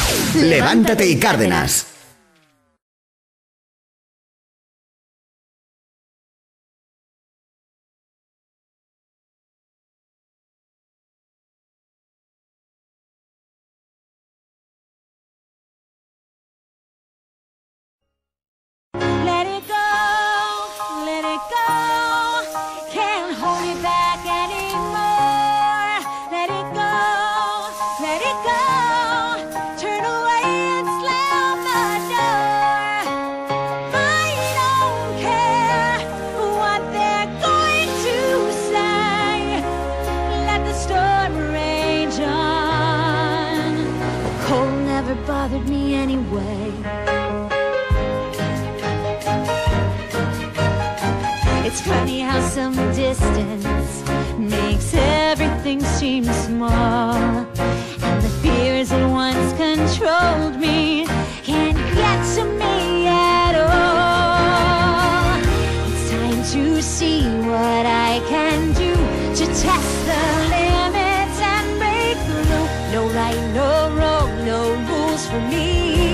Levántate y Cárdenas. Bothered me anyway. It's funny how some distance makes everything seem small, and the fears that once controlled me can't get to me at all. It's time to see what I can do to test the limits and break through. No right, no wrong, no rules for me.